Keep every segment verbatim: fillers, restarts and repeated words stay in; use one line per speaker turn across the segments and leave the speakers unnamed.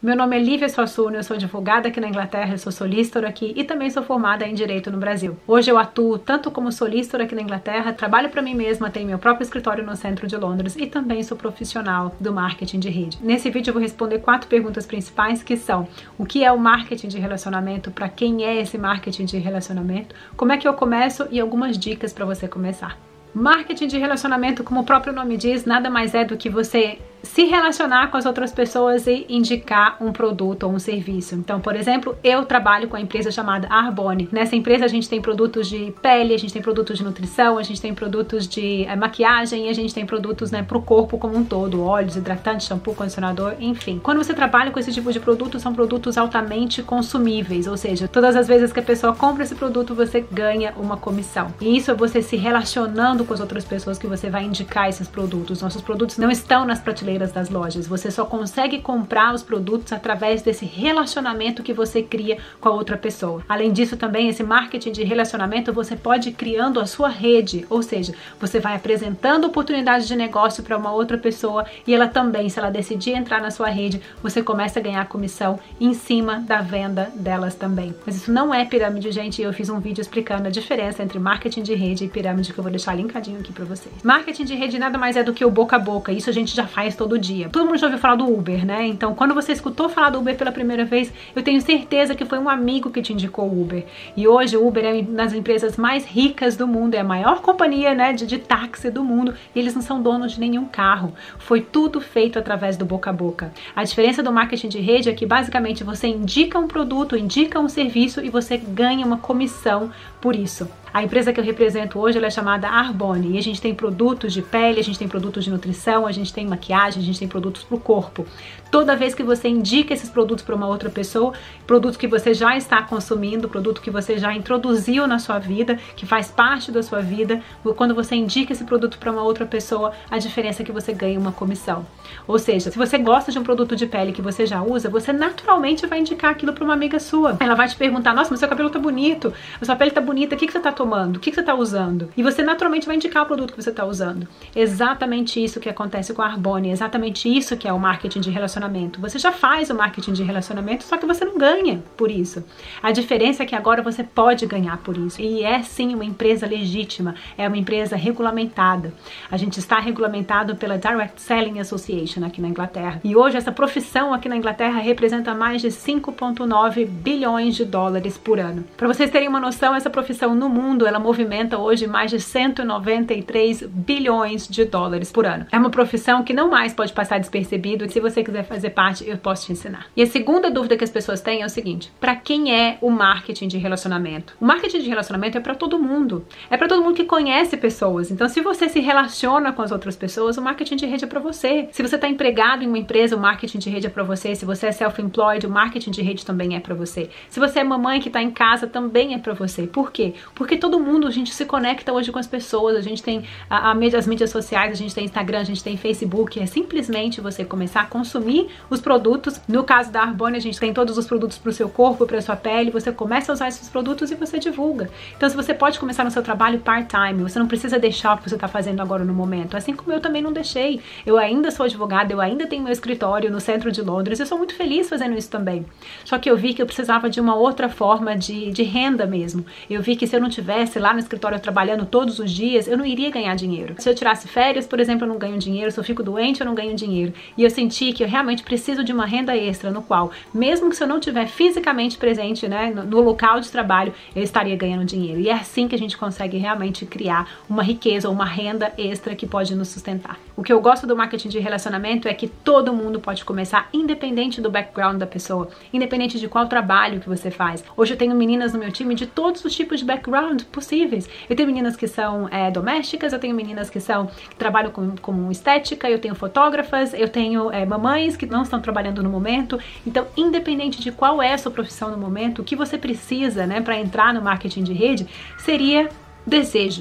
Meu nome é Lívia Suassuna, eu sou advogada aqui na Inglaterra, eu sou solicitor aqui e também sou formada em Direito no Brasil. Hoje eu atuo tanto como solicitor aqui na Inglaterra, trabalho para mim mesma, tenho meu próprio escritório no centro de Londres e também sou profissional do marketing de rede. Nesse vídeo eu vou responder quatro perguntas principais, que são: o que é o marketing de relacionamento, para quem é esse marketing de relacionamento, como é que eu começo e algumas dicas para você começar. Marketing de relacionamento, como o próprio nome diz, nada mais é do que você se relacionar com as outras pessoas e indicar um produto ou um serviço. Então, por exemplo, eu trabalho com a empresa chamada Arbonne. Nessa empresa a gente tem produtos de pele, a gente tem produtos de nutrição, a gente tem produtos de é, maquiagem e a gente tem produtos, né, para o corpo como um todo, óleos, hidratantes, shampoo, condicionador, enfim. Quando você trabalha com esse tipo de produto, são produtos altamente consumíveis, ou seja, todas as vezes que a pessoa compra esse produto, você ganha uma comissão. E isso é você se relacionando com as outras pessoas que você vai indicar esses produtos. Nossos produtos não estão nas prateleiras das lojas, você só consegue comprar os produtos através desse relacionamento que você cria com a outra pessoa. Além disso, também esse marketing de relacionamento você pode ir criando a sua rede, ou seja, você vai apresentando oportunidades de negócio para uma outra pessoa e ela também, se ela decidir entrar na sua rede, você começa a ganhar comissão em cima da venda delas também. Mas isso não é pirâmide, gente, e eu fiz um vídeo explicando a diferença entre marketing de rede e pirâmide que eu vou deixar linkadinho aqui para vocês. Marketing de rede nada mais é do que o boca a boca, isso a gente já faz todo dia. Todo mundo já ouviu falar do Uber, né? Então, quando você escutou falar do Uber pela primeira vez, eu tenho certeza que foi um amigo que te indicou o Uber. E hoje o Uber é uma das empresas mais ricas do mundo, é a maior companhia, né, de, de táxi do mundo, e eles não são donos de nenhum carro. Foi tudo feito através do boca a boca. A diferença do marketing de rede é que basicamente você indica um produto, indica um serviço e você ganha uma comissão por isso. A empresa que eu represento hoje, ela é chamada Arbonne, e a gente tem produtos de pele, a gente tem produtos de nutrição, a gente tem maquiagem, a gente tem produtos para o corpo. Toda vez que você indica esses produtos para uma outra pessoa, produto que você já está consumindo, produto que você já introduziu na sua vida, que faz parte da sua vida, quando você indica esse produto para uma outra pessoa, a diferença é que você ganha uma comissão. Ou seja, se você gosta de um produto de pele que você já usa, você naturalmente vai indicar aquilo para uma amiga sua. Ela vai te perguntar: nossa, mas seu cabelo tá bonito, a sua pele tá bonita, o que, que você tá tomando? O que, que você tá usando? E você naturalmente vai indicar o produto que você tá usando. Exatamente isso que acontece com a Arbonne, exatamente isso que é o marketing de relacionamento. Você já faz o marketing de relacionamento, só que você não ganha por isso. A diferença é que agora você pode ganhar por isso. E é sim uma empresa legítima, é uma empresa regulamentada. A gente está regulamentado pela Direct Selling Association aqui na Inglaterra. E hoje essa profissão aqui na Inglaterra representa mais de cinco vírgula nove bilhões de dólares por ano. Para vocês terem uma noção, essa profissão no mundo, ela movimenta hoje mais de cento e noventa e três bilhões de dólares por ano. É uma profissão que não mais pode passar despercebido, e se você quiser fazer parte, eu posso te ensinar. E a segunda dúvida que as pessoas têm é o seguinte: para quem é o marketing de relacionamento? O marketing de relacionamento é para todo mundo. É para todo mundo que conhece pessoas. Então, se você se relaciona com as outras pessoas, o marketing de rede é para você. Se você está empregado em uma empresa, o marketing de rede é para você. Se você é self-employed, o marketing de rede também é para você. Se você é mamãe que está em casa, também é para você. Por quê? Porque todo mundo, a gente se conecta hoje com as pessoas. A gente tem a, a, as mídias sociais, a gente tem Instagram, a gente tem Facebook. É simplesmente você começar a consumir os produtos. No caso da Arbonne, a gente tem todos os produtos para o seu corpo, para a sua pele. Você começa a usar esses produtos e você divulga. Então, se você pode começar no seu trabalho part-time, você não precisa deixar o que você está fazendo agora no momento. Assim como eu também não deixei. Eu ainda sou advogada, eu ainda tenho meu escritório no centro de Londres. Eu sou muito feliz fazendo isso também. Só que eu vi que eu precisava de uma outra forma de, de renda mesmo. Eu vi que se eu não tivesse lá no escritório trabalhando todos os dias, eu não iria ganhar dinheiro. Se eu tirasse férias, por exemplo, eu não ganho dinheiro. Se eu fico doente, eu não ganho dinheiro. E eu senti que eu realmente preciso de uma renda extra, no qual, mesmo que se eu não estiver fisicamente presente, né, no, no local de trabalho, eu estaria ganhando dinheiro. E é assim que a gente consegue realmente criar uma riqueza ou uma renda extra que pode nos sustentar. O que eu gosto do marketing de relacionamento é que todo mundo pode começar, independente do background da pessoa, independente de qual trabalho que você faz. Hoje eu tenho meninas no meu time de todos os tipos de background possíveis. Eu tenho meninas que são é, domésticas, eu tenho meninas que são que trabalham com, com estética, eu tenho fotógrafas, eu tenho é, mamães que não estão trabalhando no momento. Então, independente de qual é a sua profissão no momento, o que você precisa, né, para entrar no marketing de rede seria desejo.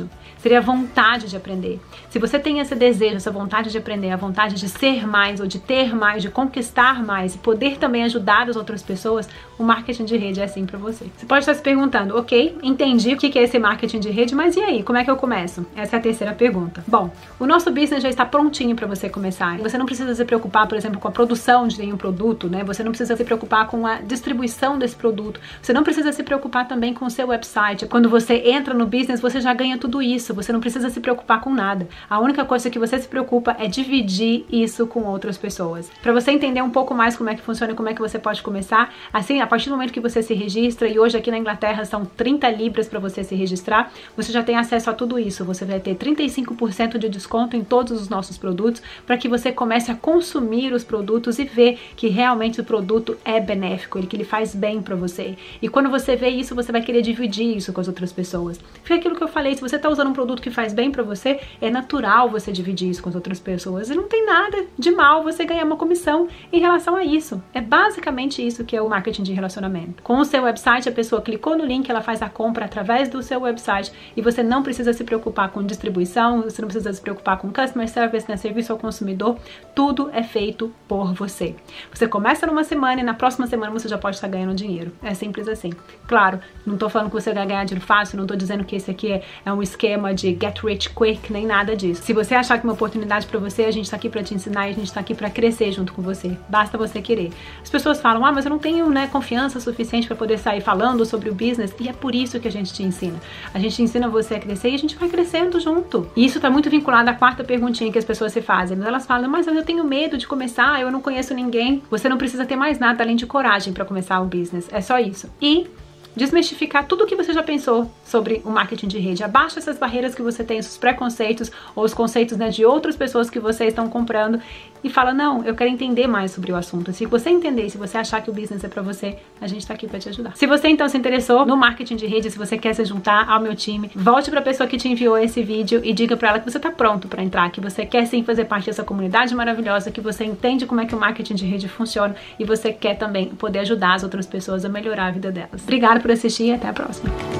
seria a vontade de aprender. Se você tem esse desejo, essa vontade de aprender, a vontade de ser mais ou de ter mais, de conquistar mais e poder também ajudar as outras pessoas, o marketing de rede é assim pra você. Você pode estar se perguntando, ok, entendi o que é esse marketing de rede, mas e aí, como é que eu começo? Essa é a terceira pergunta. Bom, o nosso business já está prontinho para você começar. Você não precisa se preocupar, por exemplo, com a produção de nenhum produto, né? Você não precisa se preocupar com a distribuição desse produto. Você não precisa se preocupar também com o seu website. Quando você entra no business, você já ganha tudo isso. Você não precisa se preocupar com nada. A única coisa que você se preocupa é dividir isso com outras pessoas. Para você entender um pouco mais como é que funciona e como é que você pode começar, assim, a partir do momento que você se registra, e hoje aqui na Inglaterra são trinta libras para você se registrar, você já tem acesso a tudo isso. Você vai ter trinta e cinco por cento de desconto em todos os nossos produtos, para que você comece a consumir os produtos e ver que realmente o produto é benéfico, que ele faz bem para você. E quando você vê isso, você vai querer dividir isso com as outras pessoas. Foi aquilo que eu falei, se você está usando um produto que faz bem para você, é natural você dividir isso com as outras pessoas. E não tem nada de mal você ganhar uma comissão em relação a isso. É basicamente isso que é o marketing de relacionamento. Com o seu website, a pessoa clicou no link, ela faz a compra através do seu website e você não precisa se preocupar com distribuição, você não precisa se preocupar com customer service, né, serviço ao consumidor. Tudo é feito por você. Você começa numa semana e na próxima semana você já pode estar ganhando dinheiro. É simples assim. Claro, não tô falando que você vai ganhar dinheiro fácil, não tô dizendo que esse aqui é, é um esquema de get rich quick, nem nada disso. Se você achar que é uma oportunidade pra você, a gente tá aqui pra te ensinar e a gente tá aqui pra crescer junto com você. Basta você querer. As pessoas falam, ah, mas eu não tenho, né, confiança suficiente pra poder sair falando sobre o business, e é por isso que a gente te ensina. A gente ensina você a crescer e a gente vai crescendo junto. E isso tá muito vinculado à quarta perguntinha que as pessoas se fazem. Elas falam, mas eu tenho medo de começar, eu não conheço ninguém. Você não precisa ter mais nada além de coragem pra começar o business. É só isso. E desmistificar tudo o que você já pensou sobre o marketing de rede. Abaixa essas barreiras que você tem, esses preconceitos ou os conceitos, né, de outras pessoas que vocês estão comprando e fala, não, eu quero entender mais sobre o assunto. Se você entender, se você achar que o business é pra você, a gente tá aqui pra te ajudar. Se você então se interessou no marketing de rede, se você quer se juntar ao meu time, volte pra pessoa que te enviou esse vídeo e diga pra ela que você tá pronto pra entrar, que você quer sim fazer parte dessa comunidade maravilhosa, que você entende como é que o marketing de rede funciona e você quer também poder ajudar as outras pessoas a melhorar a vida delas. Obrigada por assistir e até a próxima.